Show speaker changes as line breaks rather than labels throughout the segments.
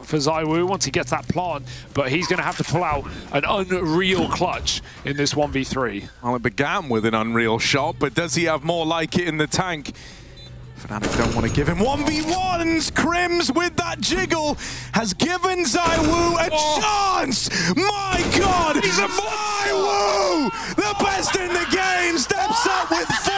for ZywOo once he gets that plant, but he's going to have to pull out an unreal clutch in this 1v3.
Well, it began with an unreal shot, but does he have more like it in the tank? Fnatic don't want to give him 1v1s. Crims with that jiggle has given ZywOo a chance. My God, he's a ZywOo, the best in the game, steps up with 4.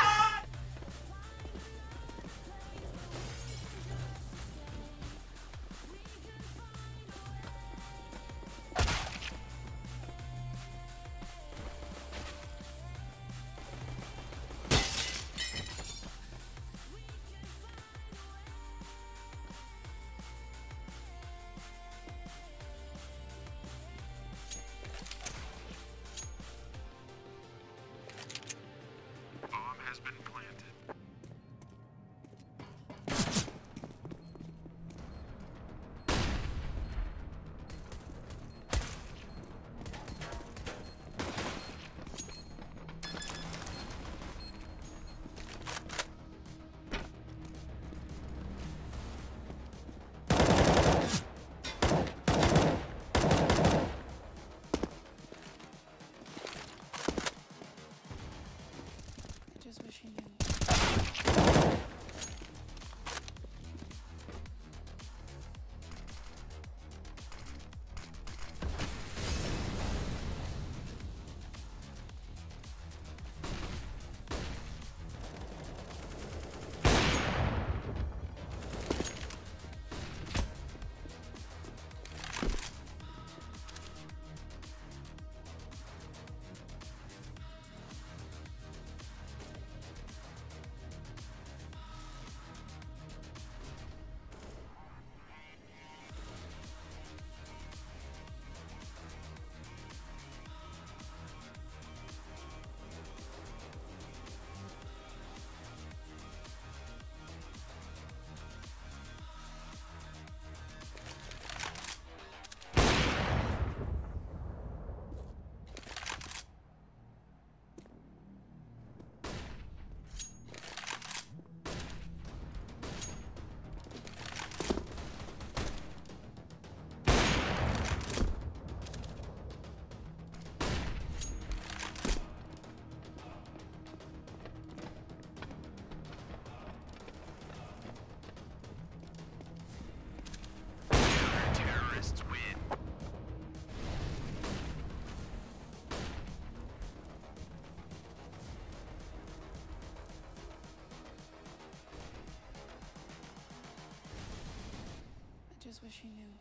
Just wishing you. Just wish he knew.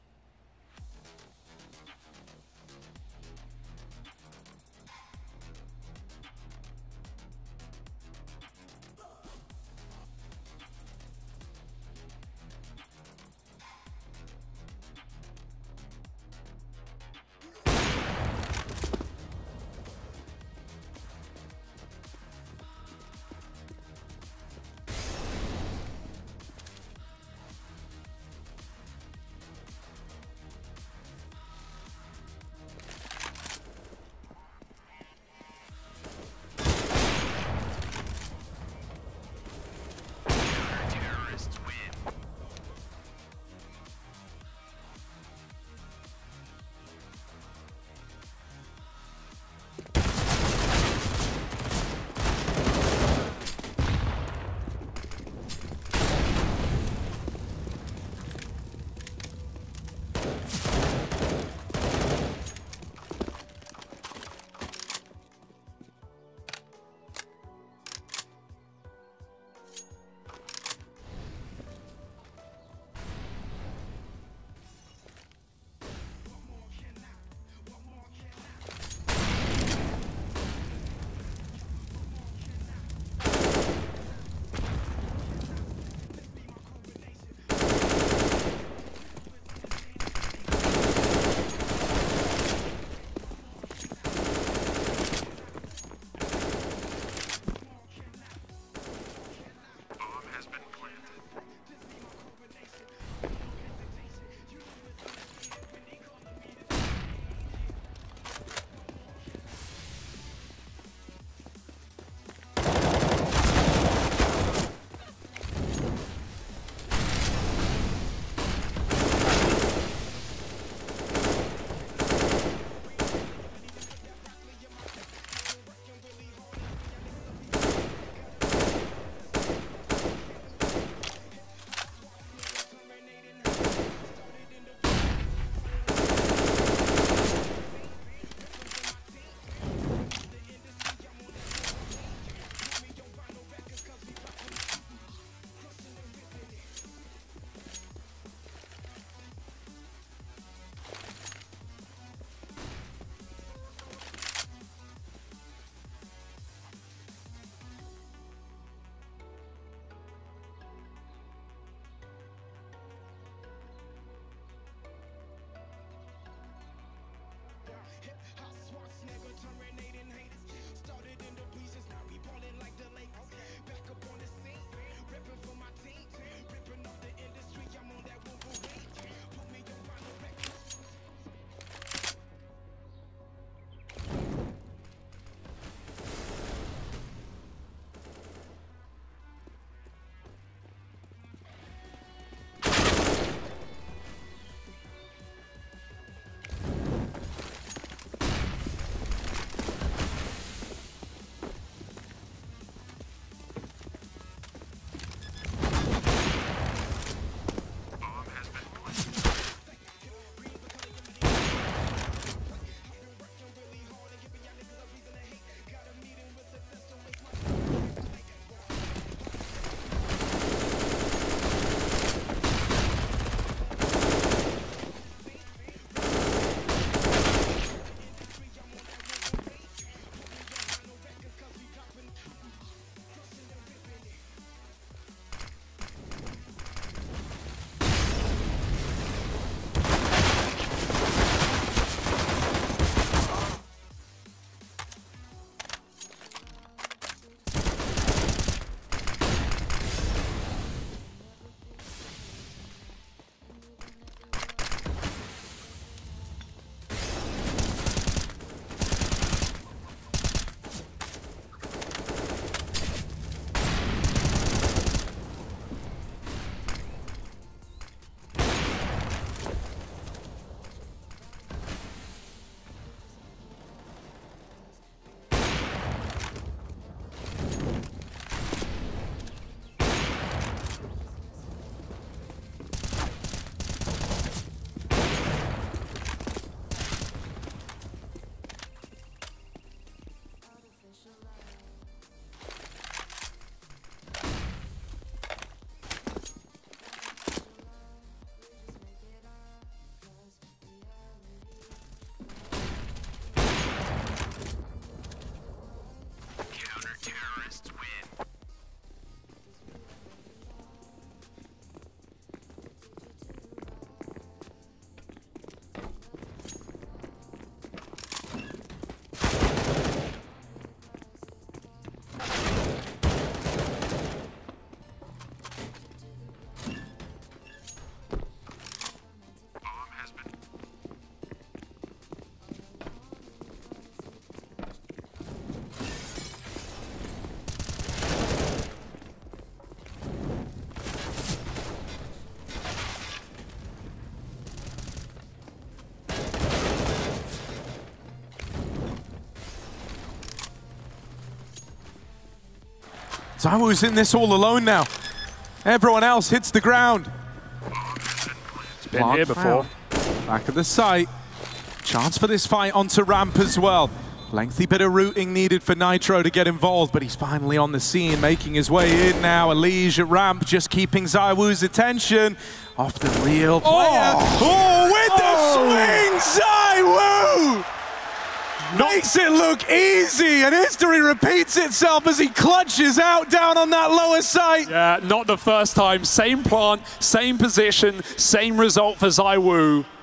ZywOo's in this all alone now. Everyone else hits the ground.
It's been here before.
Back at the site. Chance for this fight onto ramp as well. Lengthy bit of routing needed for Nitro to get involved, but he's finally on the scene, making his way in now. Elige at ramp, just keeping ZywOo's attention. Off the real player. Oh, with the swing, ZywOo! Makes it look easy, and history repeats itself as he clutches out down on that lower site.
Yeah, not the first time. Same plant, same position, same result for ZywOo.